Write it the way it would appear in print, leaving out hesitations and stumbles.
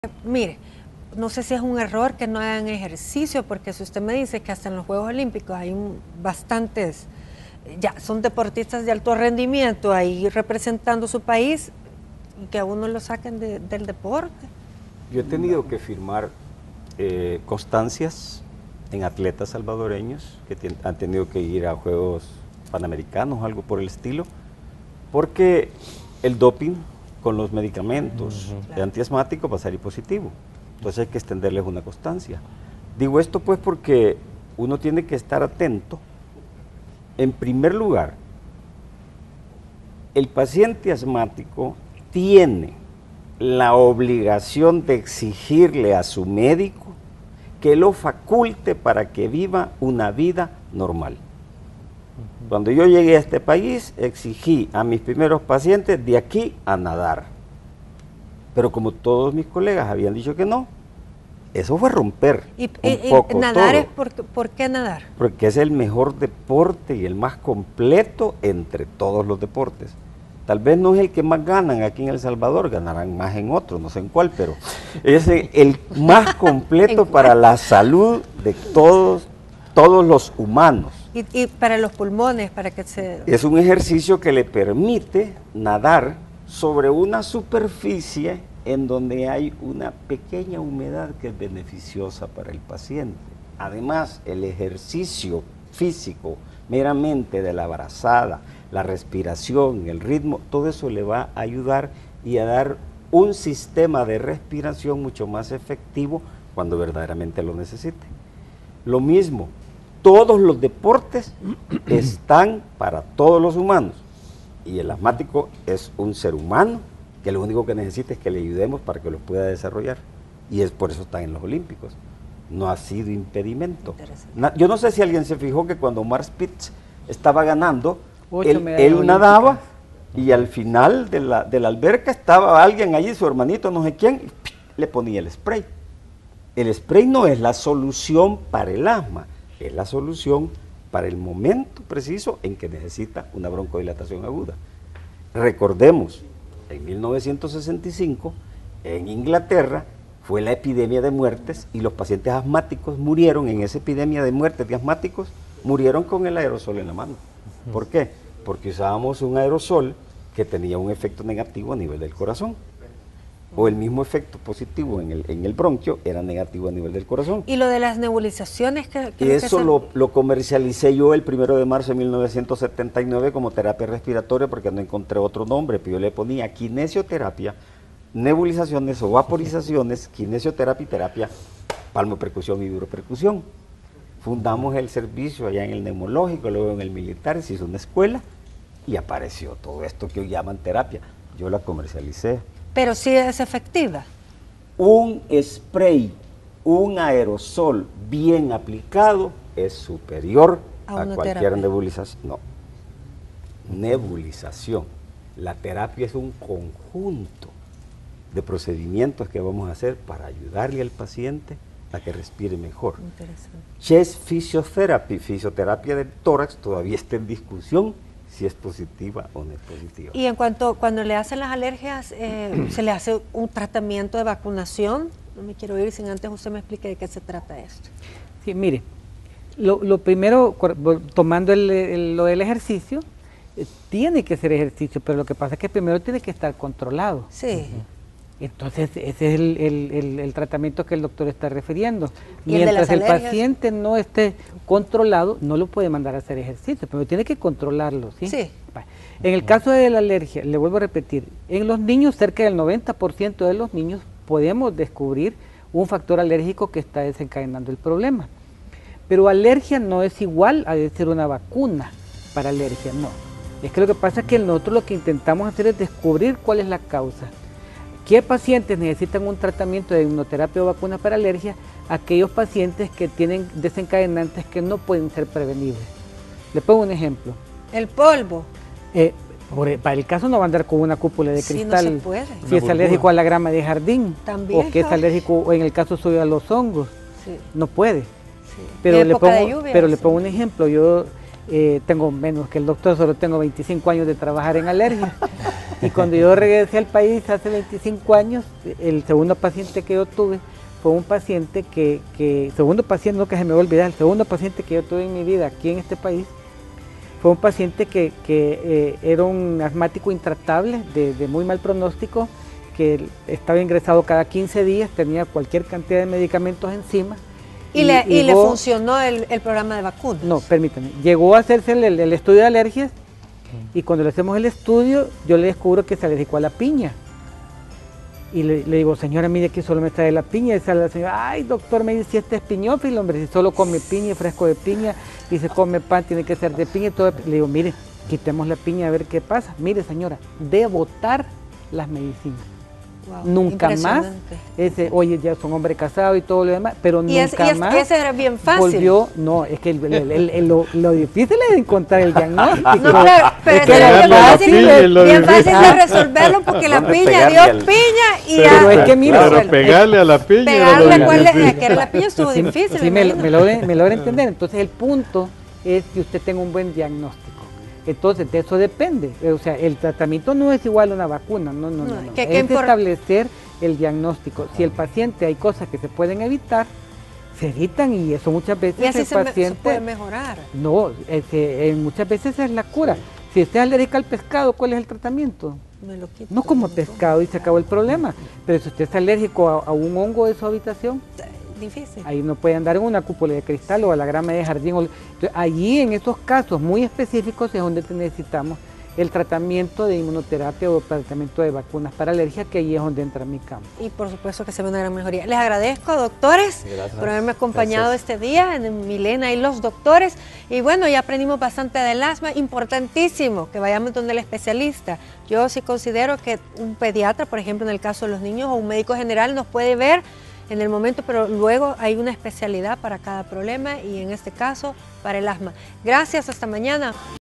Mire, no sé si es un error que no hagan ejercicio, porque si usted me dice que hasta en los Juegos Olímpicos hay bastantes, ya son deportistas de alto rendimiento ahí representando su país, y que a uno lo saquen del deporte. Yo he tenido que firmar constancias en atletas salvadoreños que han tenido que ir a Juegos Panamericanos, algo por el estilo, porque el doping con los medicamentos antiasmáticos va a salir positivo. Entonces hay que extenderles una constancia. Digo esto pues porque uno tiene que estar atento. En primer lugar, el paciente asmático tiene la obligación de exigirle a su médico que lo faculte para que viva una vida normal. Cuando yo llegué a este país, exigí a mis primeros pacientes de aquí a nadar. Pero como todos mis colegas habían dicho que no, eso fue romper un poco nadar todo. ¿Por qué nadar? Porque es el mejor deporte y el más completo entre todos los deportes. Tal vez no es el que más ganan aquí en El Salvador, ganarán más en otros, no sé en cuál, pero es el más completo para la salud de todos los humanos. Y para los pulmones, para que se... Es un ejercicio que le permite nadar sobre una superficie en donde hay una pequeña humedad que es beneficiosa para el paciente. Además, el ejercicio físico meramente de la brazada, la respiración, el ritmo, todo eso le va a ayudar y a dar un sistema de respiración mucho más efectivo cuando verdaderamente lo necesite. Lo mismo, todos los deportes están para todos los humanos y el asmático es un ser humano que lo único que necesita es que le ayudemos para que lo pueda desarrollar, y es por eso están en los Olímpicos. No ha sido impedimento. Yo no sé si alguien se fijó que cuando Omar Spitz estaba ganando, él nadaba y al final de la alberca estaba alguien allí, su hermanito, no sé quién, y le ponía el spray. El spray no es la solución para el asma, es la solución para el momento preciso en que necesita una broncodilatación aguda. Recordemos, en 1965, en Inglaterra, fue la epidemia de muertes y los pacientes asmáticos murieron en esa epidemia de muertes de asmáticos, murieron con el aerosol en la mano. ¿Por qué? Porque usábamos un aerosol que tenía un efecto negativo a nivel del corazón. O el mismo efecto positivo en el bronquio era negativo a nivel del corazón. ¿Y lo de las nebulizaciones? Eso lo comercialicé yo el 1 de marzo de 1979 como terapia respiratoria porque no encontré otro nombre, pero yo le ponía kinesioterapia, nebulizaciones o vaporizaciones, kinesioterapia y terapia palmopercusión y vibropercusión. Fundamos el servicio allá en el neumológico, luego en el militar, se hizo una escuela y apareció todo esto que hoy llaman terapia. Yo la comercialicé. Pero sí es efectiva. Un spray, un aerosol bien aplicado es superior a cualquier nebulización. No, nebulización. La terapia es un conjunto de procedimientos que vamos a hacer para ayudarle al paciente a que respire mejor. Interesante. Chest Physiotherapy, fisioterapia del tórax, todavía está en discusión si es positiva o no es positiva. Y en cuanto, cuando le hacen las alergias, ¿se le hace un tratamiento de vacunación? No me quiero ir sin antes usted me explique de qué se trata esto. Sí, mire, lo primero, tomando lo del ejercicio, tiene que ser ejercicio, pero lo que pasa es que primero tiene que estar controlado. Sí. Entonces, ese es el tratamiento que el doctor está refiriendo. ¿Y mientras el paciente no esté controlado, no lo puede mandar a hacer ejercicio, pero tiene que controlarlo, ¿sí? Sí. En el caso de la alergia, le vuelvo a repetir, en los niños, cerca del 90% de los niños podemos descubrir un factor alérgico que está desencadenando el problema. Pero alergia no es igual a decir una vacuna para alergia, no. Es que lo que pasa es que nosotros lo que intentamos hacer es descubrir cuál es la causa. ¿Qué pacientes necesitan un tratamiento de inmunoterapia o vacuna para alergia? Aquellos pacientes que tienen desencadenantes que no pueden ser prevenibles. Le pongo un ejemplo. El polvo. Para el caso no va a andar con una cúpula de cristal. Sí, no se puede. Si es alérgico a la grama de jardín. También. O que es alérgico, o en el caso suyo, a los hongos. Sí. No puede. Sí. Pero le pongo un ejemplo. Yo tengo menos que el doctor, solo tengo 25 años de trabajar en alergia. Y cuando yo regresé al país hace 25 años, el segundo paciente que yo tuve fue un paciente segundo paciente, no que se me va a olvidar, el segundo paciente que yo tuve en mi vida aquí en este país, fue un paciente que era un asmático intratable, de muy mal pronóstico, que estaba ingresado cada 15 días, tenía cualquier cantidad de medicamentos encima. ¿Y le funcionó el programa de vacunas? No, permítame. Llegó a hacerse el estudio de alergias y cuando le hacemos el estudio, yo le descubro que es alérgico a la piña. Y le digo, señora, mire que solo me trae la piña. Y sale la señora, ay, doctor, me dice, este es piñófilo, hombre, si solo come piña, fresco de piña, y se come pan, tiene que ser de piña y todo. Le digo, mire, quitemos la piña a ver qué pasa. Mire, señora, de botar las medicinas. Wow, nunca más, oye, ya son hombre casado y todo lo demás, pero nunca más. Ese era bien fácil. Volvió, no, es que lo difícil es encontrar el diagnóstico. No, claro, pero es bien fácil de resolverlo porque la piña dio piña y pero es que mira, pero pegarle a la piña. Pegarle, que era la piña estuvo difícil. Sí, me logra entender. Entonces el punto es que usted tenga un buen diagnóstico. Entonces, de eso depende. O sea, el tratamiento no es igual a una vacuna, no. Es establecer el diagnóstico. Si el paciente hay cosas que se pueden evitar, se evitan y eso muchas veces y así el paciente se puede mejorar. No, muchas veces es la cura. Si usted es alérgica al pescado, ¿cuál es el tratamiento? Me lo quito, no como pescado y se acabó el problema. Pero si usted es alérgico a un hongo de su habitación, difícil. Ahí no puede andar en una cúpula de cristal o a la grama de jardín. Entonces, allí en esos casos muy específicos es donde necesitamos el tratamiento de inmunoterapia o tratamiento de vacunas para alergia, que ahí es donde entra mi campo. Y por supuesto que se ve una gran mejoría. Les agradezco, doctores, por haberme acompañado este día en Milena y los doctores. Y bueno, ya aprendimos bastante del asma, importantísimo que vayamos donde el especialista. Yo sí considero que un pediatra, por ejemplo, en el caso de los niños, o un médico general nos puede ver en el momento, pero luego hay una especialidad para cada problema y en este caso para el asma. Gracias, hasta mañana.